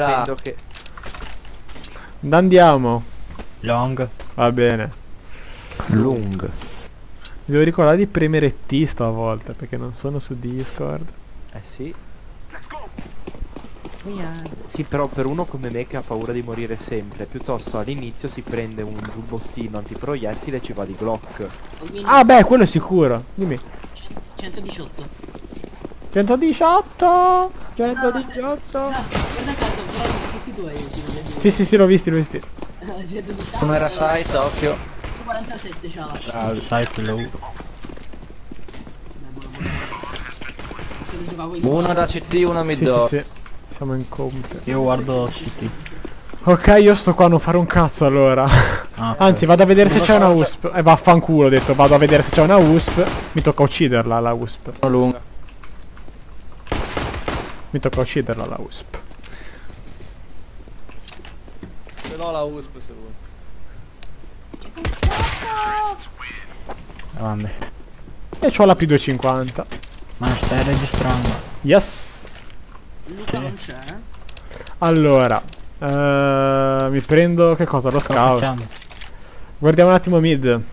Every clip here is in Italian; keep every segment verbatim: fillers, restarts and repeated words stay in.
sapendo che... Andiamo. Long. Va bene. Lung. Mi devo ricordare di premere T stavolta perché non sono su Discord. Eh sì. Sì, però per uno come me che ha paura di morire sempre, piuttosto all'inizio si prende un giubbottino antiproiettile e ci va di Glock. Ah beh, quello è sicuro. Dimmi. centodiciotto. centodiciotto. centodiciotto. Ah, guarda caso, però li scritti tu hai io. Sì, sì, sì, l'ho visti, l'ho visti. centodiciotto. Come era site, occhio. quarantasette, ciao. Ah, site low. Uno da C T, uno mid Sì, door. sì, sì. Siamo in comp. Io guardo City. Ok, io sto qua a non fare un cazzo allora. Ah, Anzi, vado a vedere se c'è una U S P. E eh, vaffanculo, ho detto, vado a vedere se c'è una U S P. Mi tocca ucciderla la U S P. Uno lunga. Mi tocca ucciderla la U S P. Ce l'ho la U S P se vuoi. vabbè. E c'ho la P duecentocinquanta. Ma stai registrando. Yes. Luca non c'è? Allora, eh, mi prendo che cosa? Lo Cosa scout. facciamo? Guardiamo un attimo mid.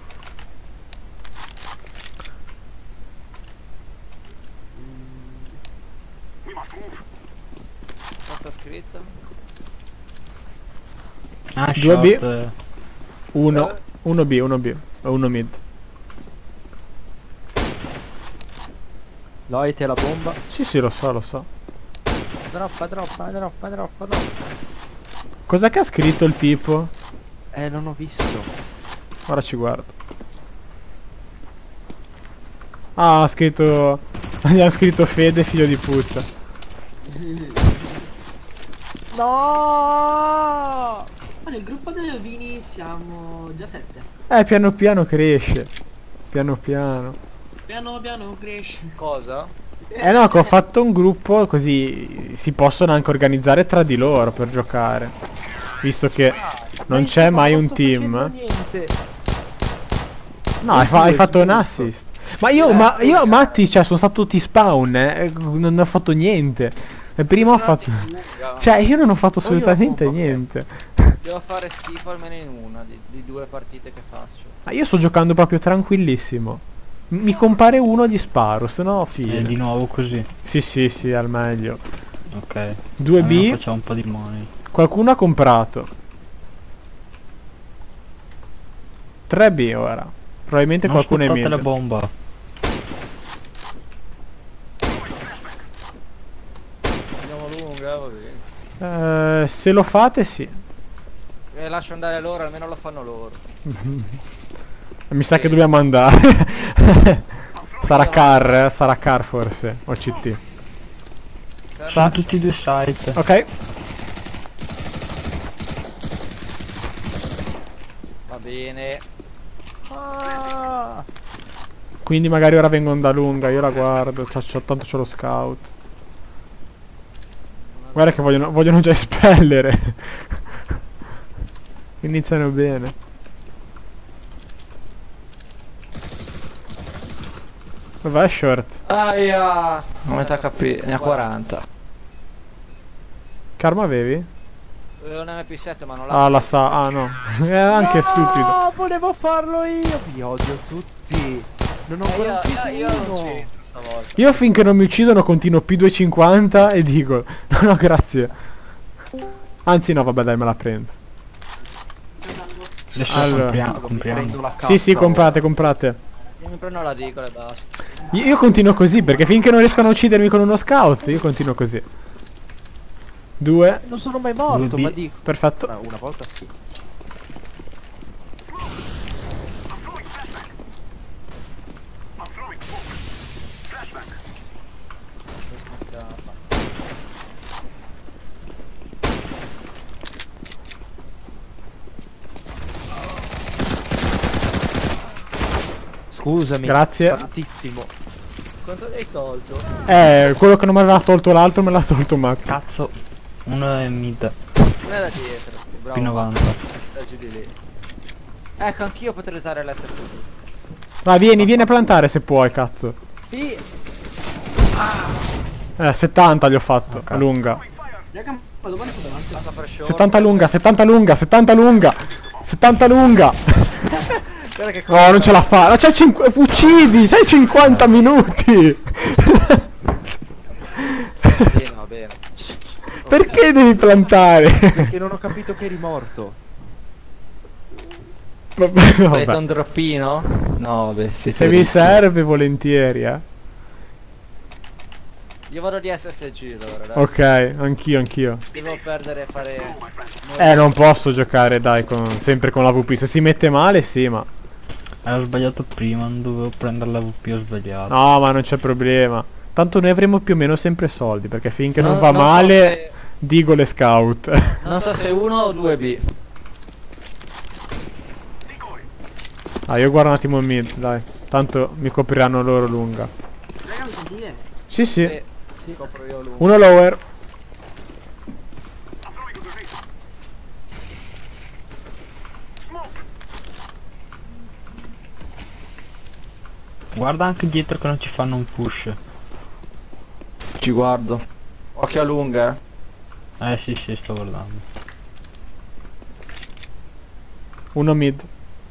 Cosa scritta? Ah, due B. short, eh. Uno. Uno B, uno B. E uno mid. Loite la bomba. Sì, sì, lo so, lo so. Droppa, droppa, droppa, droppa, droppa. Cos'è che ha scritto il tipo? Eh, non ho visto. Ora ci guardo. Ah, ha scritto... Gli ha scritto Fede, figlio di puttana. No! Ma nel gruppo delle Vini siamo già sette. Eh, piano piano cresce. Piano piano. Piano piano cresce. Cosa? Eh no, che ho fatto un gruppo così si possono anche organizzare tra di loro per giocare. Visto che non c'è mai un team. No, hai, fa hai fatto un assist. Ma io, ma io Matti, cioè, sono stato tutti spawn, eh. Non ho fatto niente. E prima ho fatto... Cioè, io non ho fatto assolutamente niente. Devo fare schifo almeno in una di, di due partite che faccio. Ma io sto giocando proprio tranquillissimo. Mi compare uno gli sparo, se no fine. E di nuovo così. Sì, sì, sì, al meglio. Ok. due B. Almeno facciamo un po' di money. Qualcuno ha comprato. tre B ora. Probabilmente Non qualcuno è sputate mid. la bomba. Andiamo lunga, va bene. Eh, se lo fate sì. E lascio andare loro, almeno lo fanno loro. Mi sa che dobbiamo andare. Sarà car, eh? Sarà car forse. O C T. Sono tutti e due site. Ok. Va bene. Ah! Quindi magari ora vengono da lunga, io la guardo, c'ho, c'ho- tanto c'ho lo scout. Guarda che vogliono, vogliono già espellere. Iniziano bene. Vai short. Aia! Metà H P, ne ha quaranta. Karma avevi? Avevo un M P sette ma non l'ha. Ah, la sa, ah no. È anche stupido. No, volevo farlo io. Vi odio tutti. Non ho Eh, ancora io, ucciso io, io non uno. c'entro stavolta. Io finché non mi uccidono continuo P duecentocinquanta e dico no no grazie. Anzi no vabbè dai me la prendo. Adesso Allora. compriamo. Prendo compriamo. la Sì sì cazzo. comprate comprate. Io mi prendo la dicola e basta. Io, io continuo così perché finché non riescono a uccidermi con uno scout io continuo così. Due. Non sono mai morto, due B. ma dico. Perfetto. Ma una volta sì. Scusami. Grazie. Tantissimo. Quanto hai tolto? Eh quello che non mi aveva tolto l'altro me l'ha tolto Mac. Cazzo. Uno è mid. Non è da dietro, sì, bravo. P novanta. Da giù di lì. Ecco, anch'io potrei usare l'S S D. Va vieni vieni a plantare se puoi cazzo. Sì. Eh settanta gli ho fatto. Ok. A lunga. Raga, ma domani sto davanti. Passa per short. settanta lunga, settanta lunga, settanta lunga. settanta lunga. Guarda che No, non ce la fa. Ma c'hai cinque. Uccidi, c'hai cinquanta minuti. bene, va bene. Perché devi plantare? Perché non ho capito che eri morto. Vabbè, Avete vabbè. un droppino? No, vabbè, siete Se vi ricchi. serve volentieri, eh. Io vado di S S G allora, dai. Ok, anch'io, anch'io. Devo perdere e fare... Eh, non posso giocare, dai, con, sempre con la V P. Se si mette male, sì, ma... Eh, ho sbagliato prima, non dovevo prendere la V P, ho sbagliato. No, ma non c'è problema. Tanto noi avremo più o meno sempre soldi, perché finché non, Non- va non so male, se- dico le scout. Non so se uno o due B. Ah, io guardo un attimo il mid, dai. Tanto mi copriranno loro lunga. Raga, mi sentite? Sì, sì. Sì, sì, copro io lungo. Uno lower. Guarda anche dietro che non ci fanno un push. Ci guardo. Occhio a lunga, eh. Eh sì sì, sto guardando. Uno mid.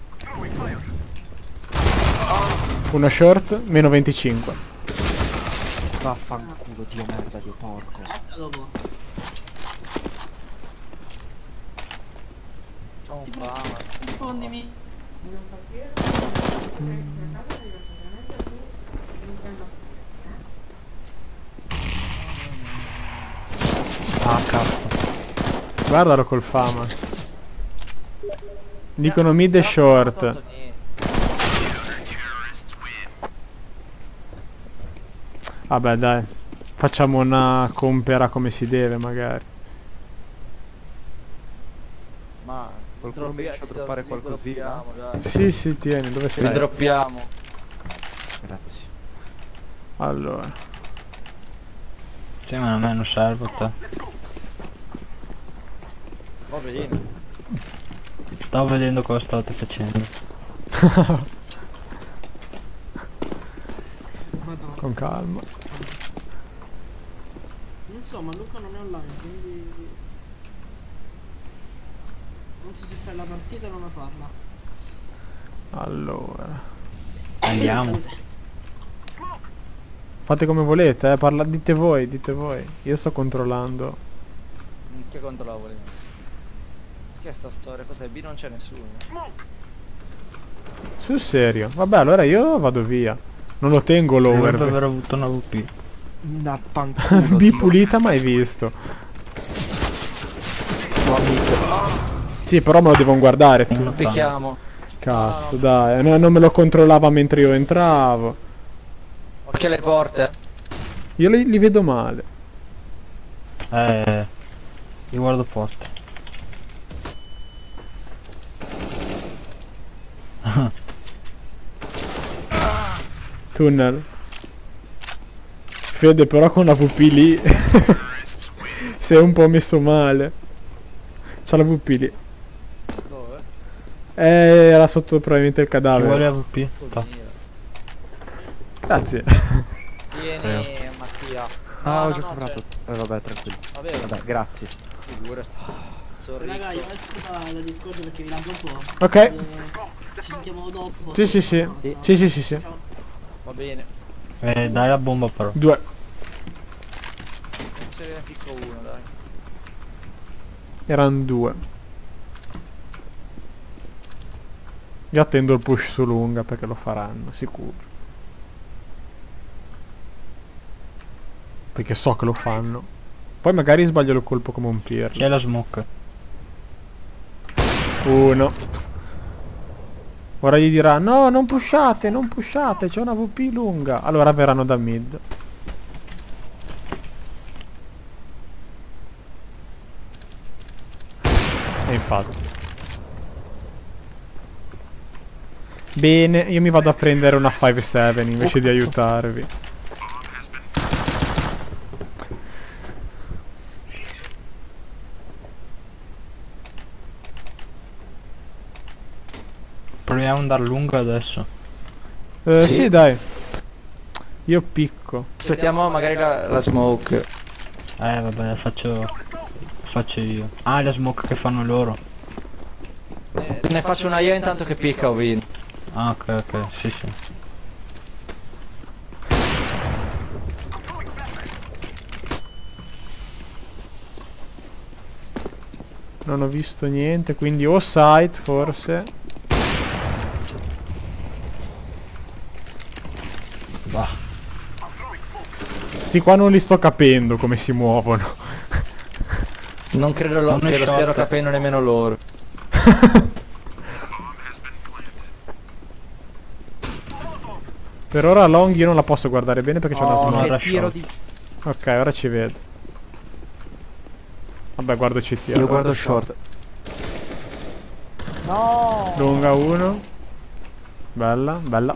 Uno short, meno venticinque. Vaffanculo, dio merda, dio porco. A dopo. Non fa, Rispondimi. Ah cazzo. Guardalo col Famas. Dicono mid e short. Vabbè, dai. Facciamo una compera come si deve, magari. Ma Qualcuno mi riesce a droppare qualcosina? Sì, sì, tieni, dove Vi sei? droppiamo. Grazie. Allora. Sì, ma a me non serve a te. Va bene. Stavo vedendo cosa stavate facendo. Madonna. Con calma. Non so, ma Luca non è online, quindi... Non so se fai la partita o non la farla. Allora. Andiamo. Fate come volete, eh. Parla... Dite voi, dite voi. Io sto controllando. Che controllo volevo? Che è sta storia? Cos'è? B non c'è nessuno. Sul serio. Vabbè, allora io vado via. Non lo tengo Dovrebbe l'over. aver avuto una V P. Una panculo. B pulita mai visto. Sì, però me lo devono guardare tu. Uno Picchiamo. Cazzo, dai. no- non me lo controllava mentre io entravo. Occhio alle porte. Io li, li vedo male. Eh. Io guardo porte. Tunnel. Fede però con la V P lì. Si è un po' messo male. C'ha la V P lì. Dove? Eh, era sotto probabilmente il Chi vuole cadavere. la V P? Ta. Grazie. Tieni Mattia. Ah, No, ho no, già no, comprato. c'è- Eh, vabbè, tranquillo. Vabbè, Vabbè, grazie. figurati. Sono Raga, io ricco. esco da, da Discord perché vi lascio un po'. Ok. Eh, ci sentiamo dopo. Sì, sì, sì. Sì. Sì, sì, sì, sì. Ciao. Va bene. Eh, dai la bomba però. Due. Se ne picco uno, dai. Erano due. Io attendo il push su lunga perché lo faranno, sicuro. Perché so che lo fanno. Poi magari sbaglio il colpo come un Chi pirlo. è la smoke? Uno. Ora gli dirà no, non pushate, non pushate, c'è una V P lunga. Allora verranno da mid. E infatti. Bene, io mi vado a prendere una cinque sette invece di aiutarvi. Proviamo ad andare lungo adesso. Eh, Sì. sì, dai. Io picco. Aspettiamo magari la, la smoke. Eh vabbè, faccio Faccio io. Ah, la smoke che fanno loro. Eh, ne faccio una io intanto che picca Ovino. Ah, ok, ok, sì, sì. Non ho visto niente, quindi o site forse. Bah. Sti qua non li sto capendo come si muovono. Non credo lo, Non è che lo stiano short. capendo nemmeno loro. Per ora long io non la posso guardare bene perché c'è una Oh, smoke. era che tiro short. di... Ok, ora ci vedo. Vabbè, guardo C T. Io allora. guardo short. No! Lunga uno. Bella, bella.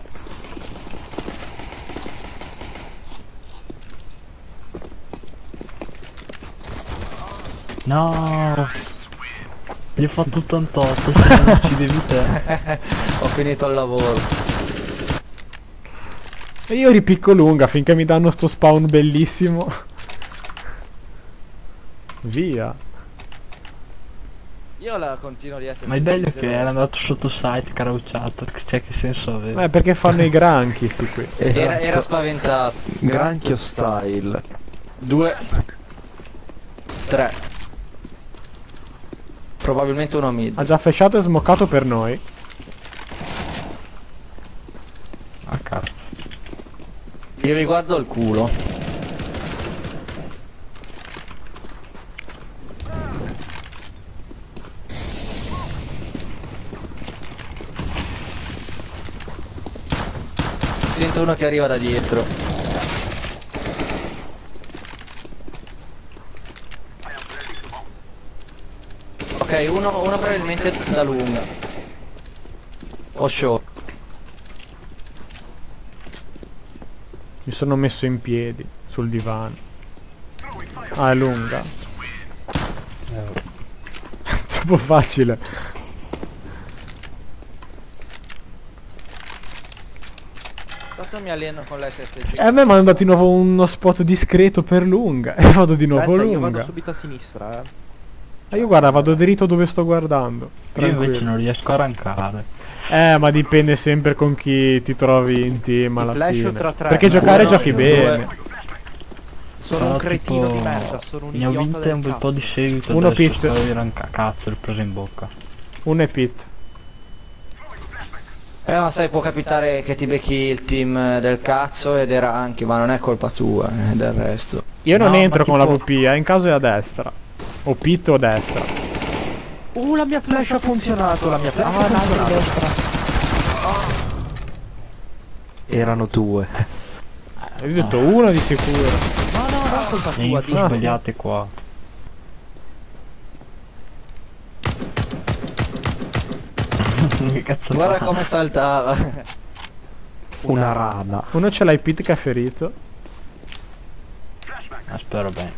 No! Gli ho fatto ottantotto, se non uccidevi te. Ho finito il lavoro. E io ripicco lunga finché mi danno sto spawn bellissimo. Via. Io la continuo di essere Ma il bello è zero. che era andato sotto site, crouchato. Cioè, che senso aveva? Eh, perché fanno i granchi sti qui. Era, era spaventato. Granchio style. Due. Tre. Probabilmente uno mid. Ha già flashato e smoccato per noi. Ah, cazzo. Io vi guardo il culo. Sento uno che arriva da dietro. Ok, uno, uno probabilmente da lunga. O short. Mi sono messo in piedi sul divano. Ah, è lunga. Troppo facile. Tanto mi alleno con l'S S G. E a me mi hanno dato di nuovo uno spot discreto per lunga. E vado di nuovo Aspetta, io vado lunga. subito a sinistra, eh. Ah, io guarda, vado dritto dove sto guardando. Io invece Tranquillo. non riesco a rankare. Eh, ma dipende sempre con chi ti trovi in team alla flash fine. tra tre, Perché no? giocare Uno, giochi due. bene. Sono Però un cretino tipo, di merda, sono un ne ho idiota vinte del un bel cazzo. po' di seguito. Uno adesso pit. sto di ranka. Cazzo, l'ho preso in bocca. Uno è pit. Eh ma sai, può capitare che ti becchi il team del cazzo ed era anche, ma non è colpa tua, eh, del resto. Io non No, entro ma con la tipo- V P, eh, in caso è a destra. O pit o destra. Uh, la mia flash ha funzionato, la mia flash ha funzionato. Erano due. Hai detto uno di sicuro. No, no, no, colpa Le tua, info dici. Ah, sbagliate qua. Che cazzo Guarda fa? come saltava. Una rana. Uno ce l'hai pit che è ferito. Ah, spero bene.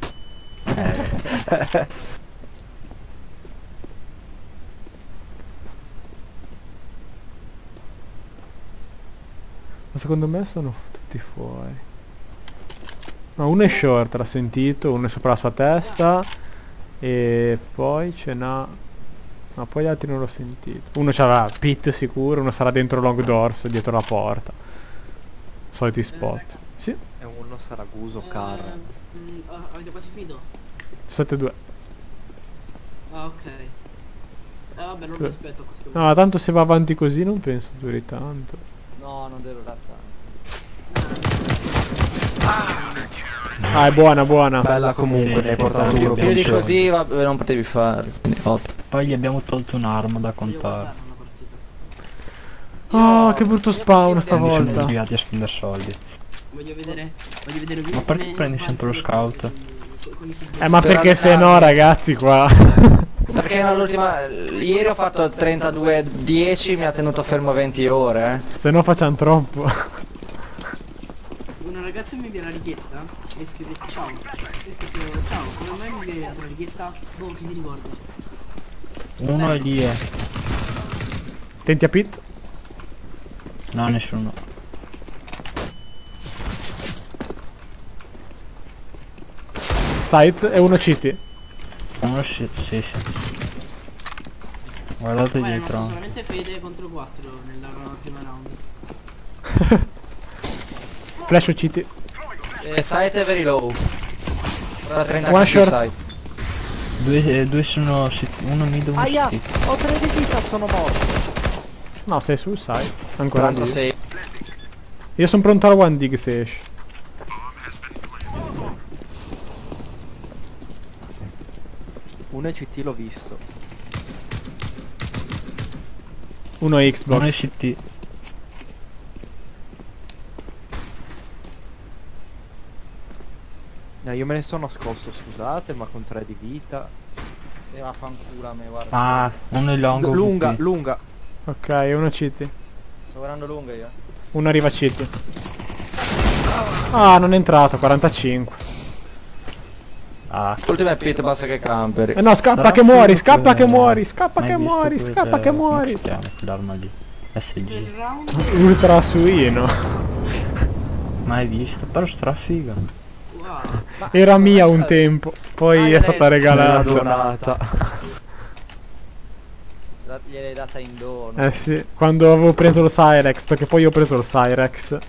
Ma secondo me sono f- tutti fuori. No, uno è short, l'ha sentito, uno è sopra la sua testa. E poi ce n'ha... No, poi gli altri non l'ho sentito. Uno c'aveva pit sicuro, uno sarà dentro long doors, dietro la porta. Soliti spot. Sì, E uno Saraguso, car. Eh, mm, ah, avete quasi finito? sette due. Ah, ok. Eh vabbè, non mi Beh. aspetto questo. No, tanto se va avanti così non penso duri tanto. No, non devo tanto. Ah, è buona, buona. Bella comunque, Sì, ne hai sì, portato tanto uno abbiamo Più di più. così va, non potevi fare. Quindi, ottimo. Poi gli abbiamo tolto un'arma da Voglio contare. guardare una partita. Oh, Io- che brutto io spawn voglio stavolta. Siamo vedere- arrivati a spendere soldi. Voglio vedere, voglio vedere Ma perché come prendi sbatti sempre lo con- scout? con- con i secondi. Eh, ma Per perché se no, allenarmi. ragazzi, qua... Perché nell'ultima. Ieri ho fatto trentadue dieci, mi ha tenuto fermo venti ore, eh. se no facciamo troppo. Una ragazza mi viene la richiesta e scrive ciao. Io scrivo ciao, come mai mi viene la richiesta? Boh, chi si ricorda? Uno è lì, eh. Tenti a pit. No, nessuno. Site e uno C T. Uno sì, sì, sì. Guardate Ma è rimasto dietro. solamente Fede contro quattro nella prima round. Flash o C T. Eh, site è very low. Ora trenta One K short. site. Due, eh, due sono sit- uno mid, uno Aia, city. ho tre di vita, sono morto. No, sei sul side. Ancora lì. quarantasei. Io sono pronto alla one dig se esce. Uno C T l'ho visto. Uno Xbox. Uno è city. No, io me ne sono nascosto, scusate, ma con tre di vita. E vaffanculo a me, guarda. Ah, uno è longo. lunga, V P. lunga. Ok, uno C T. Sto guardando lunga io. Uno arriva C T. Ah, non è entrato, quarantacinque. Ah, L'ultima è pit, basta che camper. Eh no, scappa sarà che muori, figo scappa che quel- muori, scappa mai che visto muori, quel- scappa che come muori. si chiama quell'arma lì? S G. Il round. Ultra suino. Mai visto, però strafiga. Wow. Era mia un tempo, poi è stata Me l'ha regalata. donata. Gliel'hai data in dono. Eh sì, quando avevo preso lo Cyrex, perché poi ho preso lo Cyrex.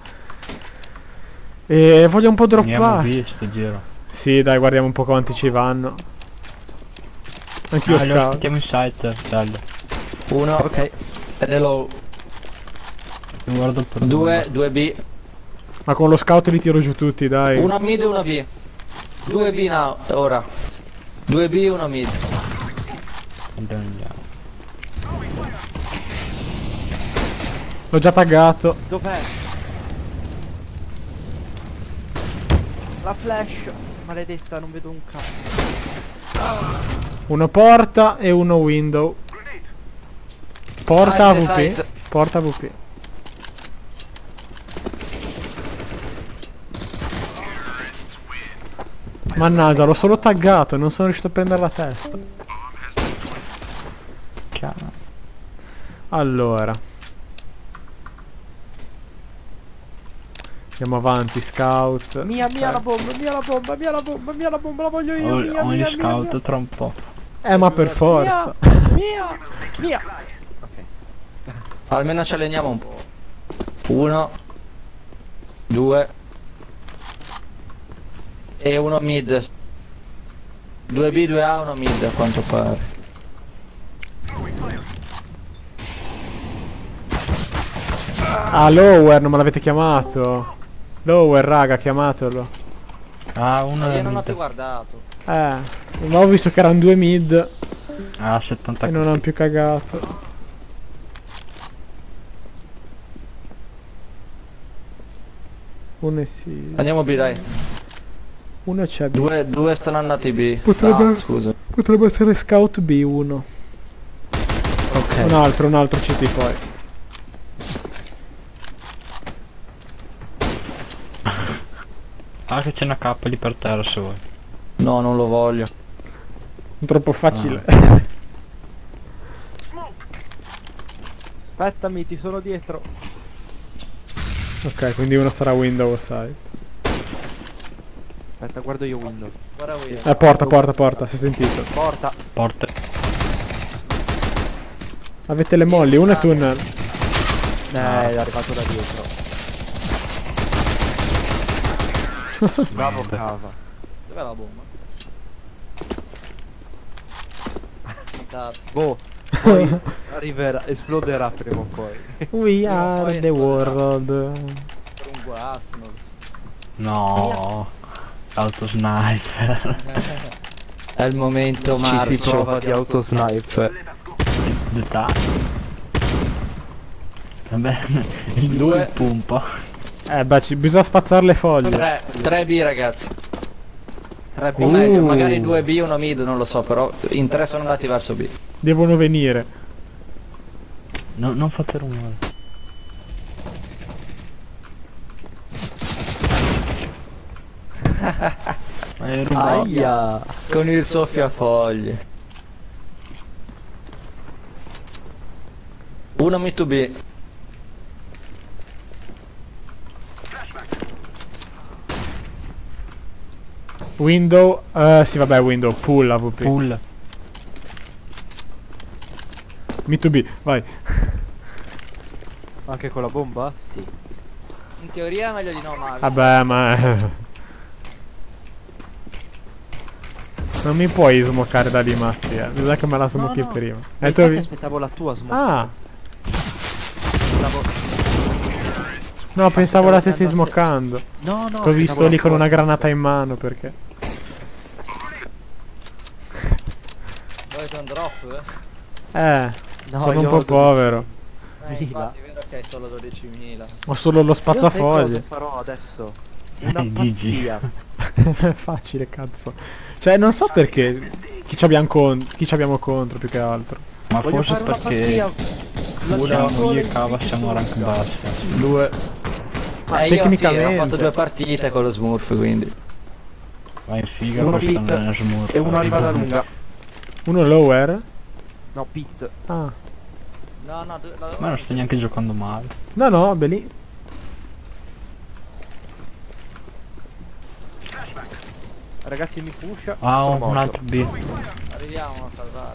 E voglio un po' Andiamo droppare. via sto giro. Sì, dai, guardiamo un po' quanti ci vanno. Anch'io Ah, li scout. aspettiamo in site, bello. Uno, ok. Ed è low. Io guardo per Due, due B. Ma con lo scout li tiro giù tutti, dai. Uno mid e uno B. Due B now, ora. Due B e uno mid. Andiamo, andiamo. L'ho già taggato. Dov'è? La flash. Maledetta, non vedo un cazzo. Uno porta e uno window. Porta Site, A V P. site. Porta A V P. Mannaggia, l'ho solo taggato e non sono riuscito a prendere la testa. Chiama. Allora. Andiamo avanti, scout. Mia, mia la bomba, mia la bomba, mia la bomba, mia la bomba, la voglio io. Ho, Mia, ho mia, gli mia, scout mia. tra un po'. Eh, ma per forza. Mia, mia. Almeno ci alleniamo un po'. Uno. Due. E uno mid. Due B, due A, uno mid a quanto pare. Ah, lower, non me l'avete chiamato. Lower, raga, chiamatelo. Ah, uno Ma è io non ho mid. più guardato. Eh, ma ho visto che erano due mid Ah, settanta. e non hanno più cagato. Uno è sì. Andiamo B, dai. Uno c'è B. Due, due stanno andati B. Potrebbe- No, scusa. Potrebbe essere scout B uno. Ok. Un altro, un altro C T poi. Ah, che c'è una K lì per terra se vuoi. No, non lo voglio. Troppo facile. Aspettami, ti sono dietro. Ok, quindi uno sarà window o side. Aspetta, guardo io window. Guarda Will. Eh, porta, porta, porta, si è sentito. Porta. Porte. Avete le molli, uno è tunnel. Eh, è arrivato da dietro. Bravo cava. Dov'è la bomba? Cazzo. Boh, poi arriverà, esploderà prima o poi. We Prima o are poi the esploderà. world. Per un guasto, non lo so. No. Autosniper. È il momento Ci marcio. si prova di autosniper. The time. Vabbè, il Due. due pompa. Eh beh, ci, bisogna spazzare le foglie. tre, tre B ragazzi. tre O B. meglio, Uh. magari due B, uno mid, non lo so, però in tre sono andati verso B. Devono venire. No, non fate rumore. Ma è rubato. Aia. Con il soffiafoglie. Uno mid to B. Window, eh, sì vabbè window, pull A V P. Pull. Me to B, vai. Anche con la bomba? Sì. In teoria è meglio di no, ma... Vabbè ma... Non mi puoi smoccare da lì Matti, eh. Mi sa che me la smocchi No, no. prima. Ma E tu infatti vi- aspettavo la tua smoke. Ah, Stavo- no, pensavo la stessi aspettavo smoccando. No, no. T'ho visto aspettavo lì la con tua. una granata in mano perché... Volete un drop? Eh, No, sono io un ho po' povero. Eh, Mila. infatti, è vero che hai solo dodicimila. Ho solo lo Io sai cosa spazzafoglie. farò adesso? Una Eh, Gigi. pazzia. È facile cazzo. Cioè non so perché chi ci abbiamo con chi ci abbiamo contro più che altro. Ma Voglio forse fare una perché pazzia. ora Lanciamo io e le Cava picche siamo rank lunga. bassa. Due. Eh, io sì, tecnicamente. ho fatto due partite con lo Smurf, quindi. Vai in figa Uno questo pit non è smurf. E uno arriva da lunga. Uno lower? No, pit. Ah. No, no, du- la- Ma non sto neanche giocando male. No no, beh lì. Ragazzi mi pusha. Ah, sono un morto. altro B. arriviamo a salvare.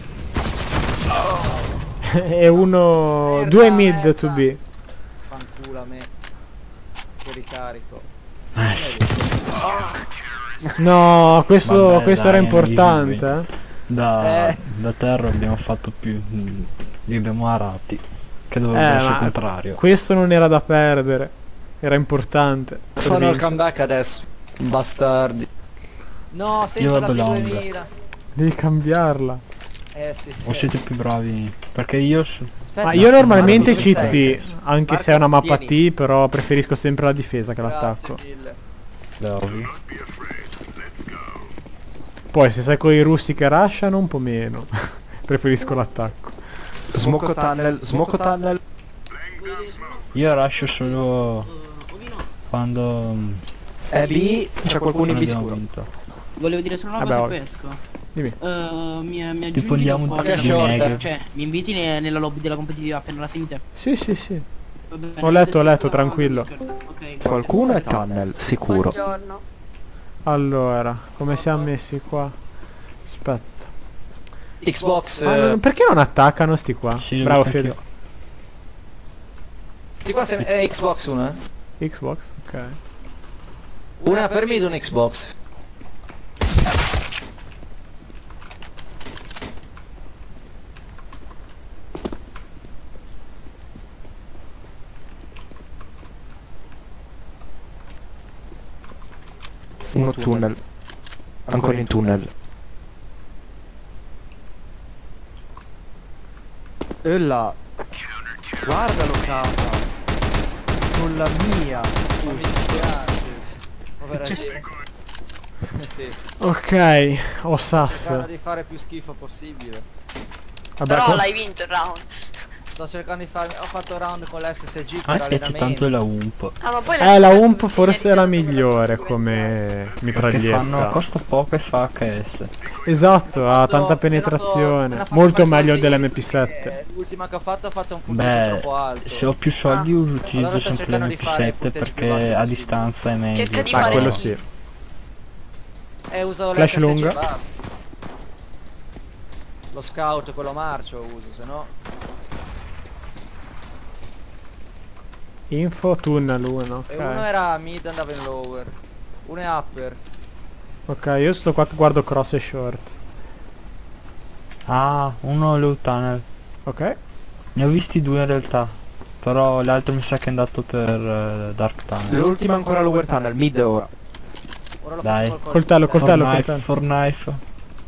E uno... Merda, Due mid merda. to B. Fanculo a me. Che ricarico. Eh sì. No, questo, Vabbè, questo dai, era è importante, easy eh. Da, Eh. da terra abbiamo fatto più. mm, Li abbiamo arati. Che doveva Eh, essere il ma- contrario. Questo non era da perdere. Era importante. per Fanno il vincere. comeback adesso. Bastardi. No, sempre la vado P long. duemila. Devi cambiarla. Eh sì, sì. O siete più bravi? Perché io s- Aspetta, Ma io normalmente Marco, cheat, sei. anche Marco, se è una mappa tieni. T, però preferisco sempre la difesa che Grazie l'attacco. mille. le ovvi. Poi se sai con i russi che rushano un po' meno. Preferisco l'attacco. Smoke tunnel, smoke tunnel. Io rusho solo Uh, Ovino, quando mm, È B, c'è qualcuno in non B abbiamo sicuro. vinto. volevo dire solo una Vabbè, cosa ovvio. e poi esco. Dimmi. Uh, mi, mi Tipo aggiungi andiamo dopo tutti nella in lobby, negre. cioè mi inviti ne- nella lobby della competitiva appena la finite. Sì, sì, sì. Va bene, Ho letto, adesso ho letto, sto tranquillo. Discord. Ok, grazie. Qualcuno è tunnel, sicuro. Buongiorno. Allora, come siamo messi qua? Aspetta. Xbox. Ma eh, non- perché non attaccano sti qua? Sì, Bravo lo Fede. Sti qua sem- è Xbox una. eh? Xbox, ok. Una per mid, un Xbox. Uno tunnel. Ancora in tunnel. E là. Guardalo capa. Con la mia. Non mi dispiace. Povera gente. Sì, sì. Ok, ho Cercano Sass. di fare più schifo possibile. Vabbè, Però co- l'hai vinto il round. Sto cercando di fare. Ho fatto round con l'S S G per A me piace allenamento. tanto la U M P. Ah, ma poi eh, la scoperto U M P che forse ieri è la tanto quella migliore cosa come Che fanno, mitraglietta. costa poco e fa H S. Esatto, ha Ho fatto- tanta ho dato- penetrazione. ho fatto Molto fare meglio soldi, dell'M P sette. eh, L'ultima che ho fatto ho fatto un punteggio Beh, troppo alto. se ho più soldi uso- utilizzo Allora sto sempre cercando di l'M P fare sette punteggi più perché bassi a possibile. distanza è meglio. Cerca di Ah, fare quello schifo. sì. E uso Flash l'S S G lunga. e basta. Lo scout, quello marcio uso, se no. Info tunnel uno, E uno ok. era mid, andava in lower. Uno è upper. Ok, io sto qua che guardo cross e short. Ah, uno low tunnel. Ok. Ne ho visti due in realtà. Però l'altro mi sa che è andato per eh, Dark Tunnel. L'ultima ancora lower tunnel, mid ora. Ora lo Dai. faccio col Coltello, coltello. coltello, For knife, coltello. for knife.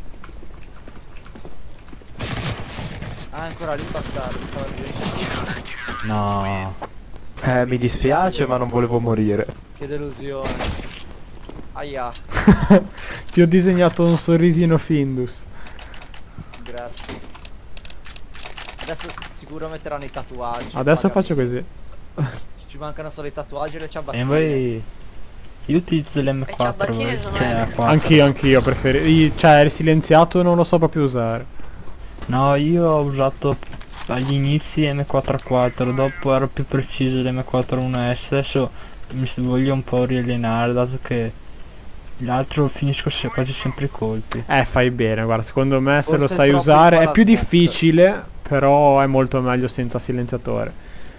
Ah, ancora lì bastardo. stava lì. No. Eh, mi dispiace ma non volevo morire. Che delusione. Aia, Ti ho disegnato un sorrisino Findus. grazie. Adesso s- sicuro metteranno i tatuaggi. Adesso pagami. faccio così. Ci mancano solo i tatuaggi e le E ciabattine. voi... Io utilizzo l'M quattro. ciabattine voi- sono Cioè, meglio. A quattro. Anch'io, anch'io preferisco. Cioè, il silenziato non lo so proprio usare. No, io ho usato agli inizi M quattro A quattro, dopo ero più preciso l'M quattro uno S, adesso mi s- voglio un po' riallenare dato che L'altro finisco se- quasi sempre i colpi. Eh, fai bene, guarda, secondo me se lo Forse è sai troppo usare è buona più la smoke. difficile, però è molto meglio senza silenziatore.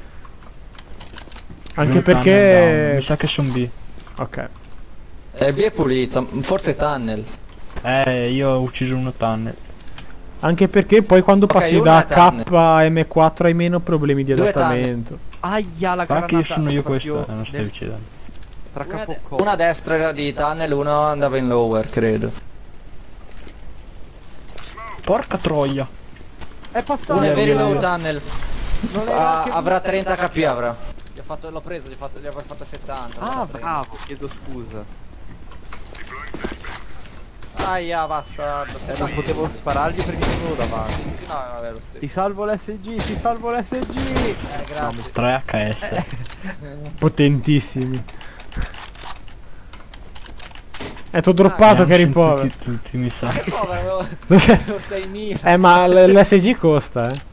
Anche Due tunnel down. perché... Mi sa che sono B. Ok. Eh, B è pulita, forse tunnel. Eh, io ho ucciso uno tunnel. Anche perché poi quando Ok, passi una da è K a M quattro hai meno problemi di Due adattamento. Aia, la Guarda che io granata sono io proprio questo, eh, non stai nel- uccidendo. Tra Una, capo de- collo. una a destra era di tunnel, uno andava in lower, credo. Porca troia. È passato. Uno è via, very via, low via. tunnel. Non era Ah, anche- avrà trenta K P avrà. Gli ho fatto, l'ho preso, gli ho fatto, gli avrò fatto settanta. Ah, avrà trenta. bravo, chiedo scusa. Aia, basta. Eh, non potevo sparargli perché sono davanti. No, vabbè, lo stesso. Ti salvo l'S G, ti salvo l'S G. Eh, grazie. tre H S. Potentissimi. Eh, t'ho droppato Ah, che eri sono povero. tutti, tutti mi sa. Povero, avevo, avevo seimila. Eh, ma l'S G costa, eh.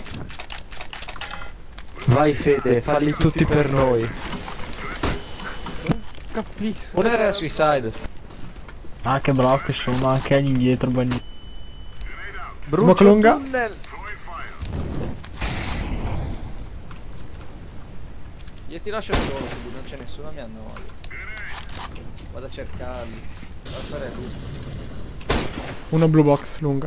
Vai Fede, falli tutti per noi. Capisco. Uno era suicide. Ah, che bravo che sono, anche agli indietro bagni. Smoke lunga. tunnel. Io ti lascio solo, se non c'è nessuno mi annoio. Vado a cercarli. Vado a fare russo. Uno blue box lunga.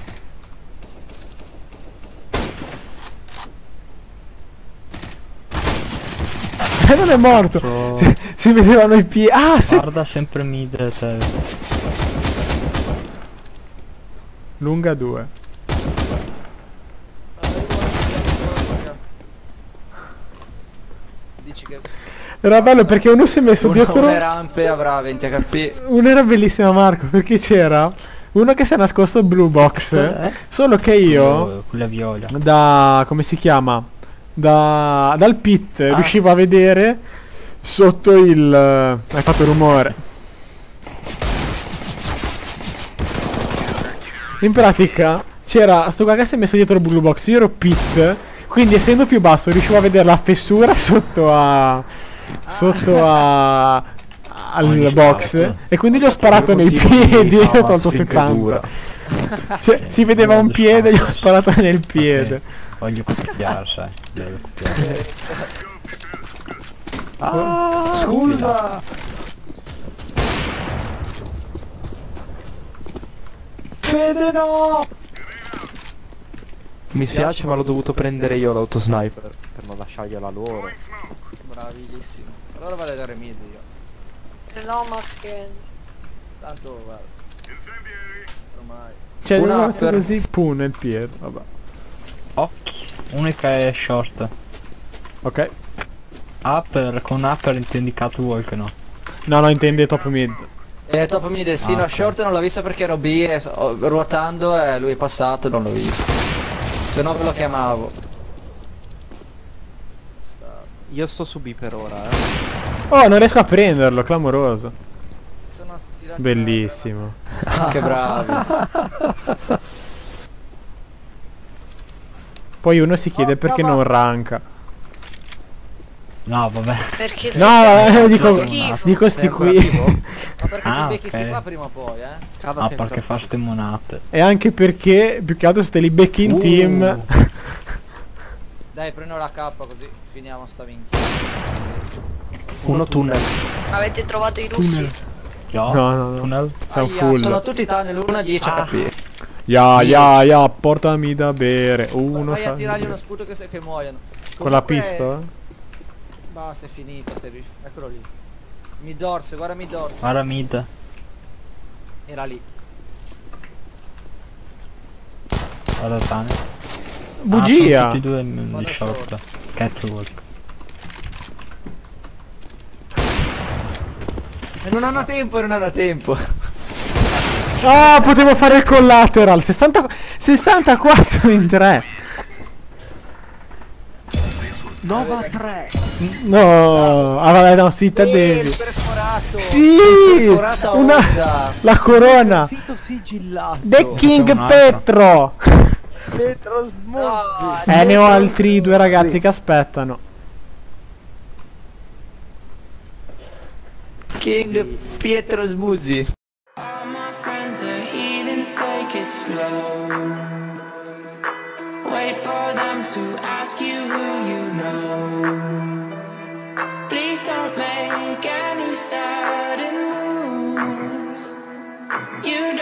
Eh, non è morto. Cazzo. Si, si vedevano i piedi. Ah, sì. Guarda sempre mid te. Lunga due. Dici che Era bello perché uno si è messo uno, dietro. una rampe avrà venti H P. Uno era bellissimo Marco perché c'era uno che si è nascosto il blue box. Eh? Solo che io Quello- Quella viola. da come si chiama? Da dal pit Ah. riuscivo a vedere sotto il hai fatto rumore. In pratica c'era sto qua che si è messo dietro il blue box, io ero pit, quindi essendo più basso riuscivo a vedere la fessura sotto a sotto a al Ogni box shot. e quindi gli ho sparato nei piedi e ho tolto settanta. Cioè, si vedeva un piede e gli ho sparato nel piede. Voglio copiare, sai. Voglio copiare. Ah, scusa. Fede no. Mi spiace ma l'ho dovuto prendere io l'autosniper per non lasciargliela loro. Bravissimo. Allora vado a dare mid io. No, maschera. Tanto guarda. Ormai. Cioè, Una una upper. così, pum, nel piede. Vabbè. Occhi. Unica è short. Ok. Upper, con upper intendi catwalk no? No, no, intende top mid. E top mid sì, Ah, no, ok. short non l'ho vista perché ero B e so- ho- ruotando e lui è passato e non l'ho visto. Se no ve lo chiamavo. Sta- Io sto su B per ora, eh. Oh, non riesco a prenderlo, clamoroso. si sono stirati- Bellissimo. Che bravi. Poi uno si chiede perché non ranka. No, vabbè. Perché No, eh, dico, schifo. dico sti Sei ancora qui. vivo? Ma perché Ah, ti becchi sti ok. qua prima o poi, eh? Cava Ah, senza perché fa ste monate. E anche perché, più che altro se te li becchi in Uh. team. Dai, prendo la K così finiamo sta minchia. Uno tunnel. Avete trovato i russi? No, No, no, no. tunnel. Siamo Aia, full. sono tutti tunnel, uno a dieci Ah. H P. Ya, ya, ya, portami da bere. Uno Vai a sa- tirargli uno sputo che, se- che muoiono. con la Comunque- pistola. Basta, è finita, sei riuscito. Eccolo lì. Mi dorse, guarda mi dorse. Guarda mid. Era lì. Guarda tunnel. Bugia. Ah, sono tutti e due mm, Vado di short. Catwalk. E non hanno tempo, non hanno tempo. Ah, potevo fare il collateral. sessanta sessantaquattro in tre. nove a tre. No. Ah, vabbè, no, zitta Eh, devi. il perforato. Sì. Perforata Una onda. la corona. Fito sigillato. The King un altro. Petro. Petro Smoggi. Eh, ne ho altri due ragazzi che aspettano. King Pietro Sbuzzi. All my friends are heathens, take it slow. Wait for them to ask you who you know. Please don't make any sudden moves. You